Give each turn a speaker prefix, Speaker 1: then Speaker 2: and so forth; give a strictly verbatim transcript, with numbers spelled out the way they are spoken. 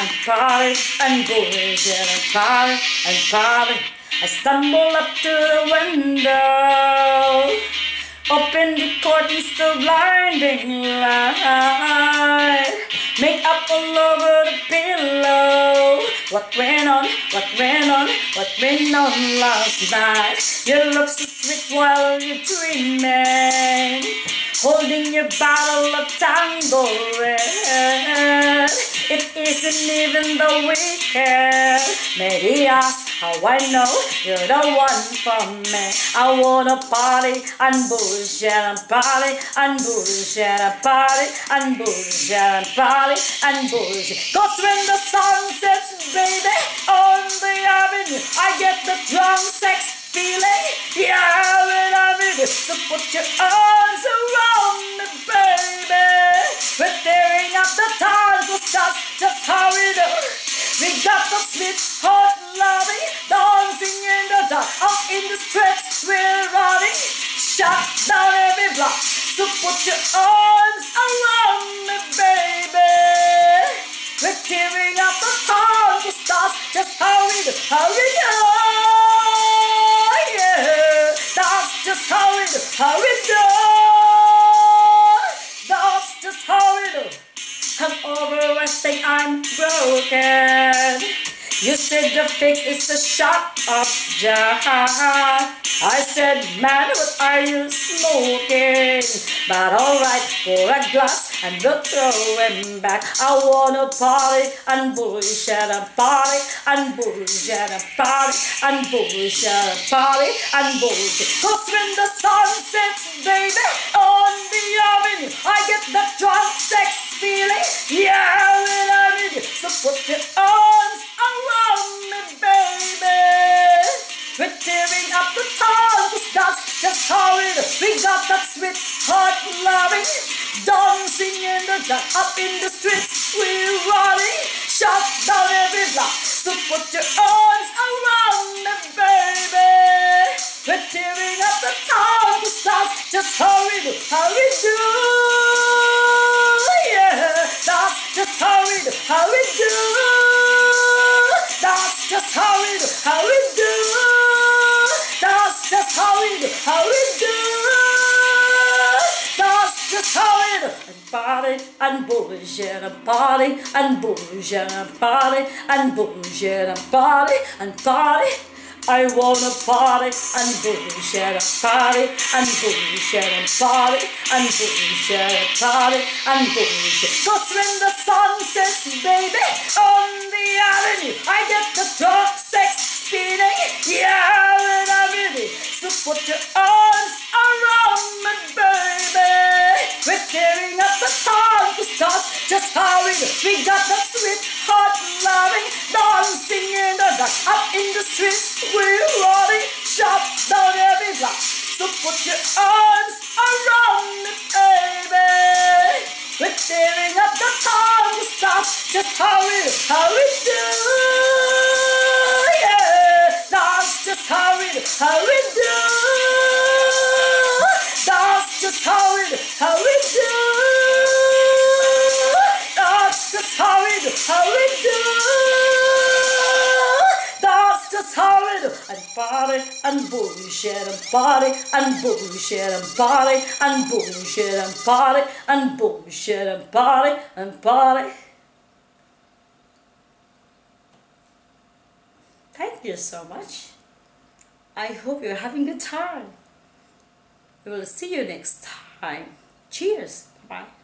Speaker 1: and party and bullshit and party and party. I stumble up to the window, open the curtains to blinding light, make up all over the pillow. What went on, what went on, what went on last night? You look so sweet while you're dreaming, holding your bottle of Tanqueray. It isn't even the weekend. Maybe ask how I know you're the one for me. I wanna party and bullshit and party and bullshit and party and bullshit and party and bullshit. Cause when the sun sets, baby, on the avenue, I get the drunk sex feeling. Yeah, when I'm in it, so put your arms around me, baby. We're tearing up the time, cause that's just how we do. We got the sweet, hot loving, dancing in the dark, out in the streets, we're running, shut down every block. So put your arms around me, baby. We're tearing up the time, cause that's just how we do, how we do. Yeah, that's just how we do, how we do. That's just how we do. Come over, I think I'm broken. You said the fix is a shot of Jack. I said, man, what are you smoking? But alright, pour a glass and we'll throw him back. I wanna party and bullshit and party and bullshit and party and bullshit and party and bullshit. Cause when the sun sets, baby, on the avenue, I get that drunk sex feeling. Yeah, when I'm in it, so put your arms around me, baby. We're tearing up the town, cause that's just how it is. We got that sweet, hot loving, dancing in the dark, up in the streets, we're running, shut down every block. So put your arms around me, baby. We're tearing up the town, cause that's just how we do, how we do. Yeah, that's just how we do, how we do. That's just how we do, how we do. That's just how we do, how we do. That's just how we do. And party and bullshit and party and bullshit and party and bullshit and party and party. I wanna party and bullshit and party and bullshit and party and bullshit and party and bullshit. Cause when the sun sets, baby, on the avenue, I get the drunk sex speeding. Yeah, when I'm in it, so put your arms around me, baby. We're tearing up the town, cause that's just how we do. We got the sweet, hot loving, dancing in the dark, up in the streets, we're running, shut down every block. So put your arms around me, baby. We're tearing up the town, cause that's just how we do, how we do. Yeah, that's just how we do, how we do. That's just how we do, how we do. That's just how we do, how we do. That's just how we do. And party and bullshit and party and bullshit and party and bullshit and party and bullshit and party and party. Thank you so much. I hope you're having a good time. We will see you next time. Cheers. Bye.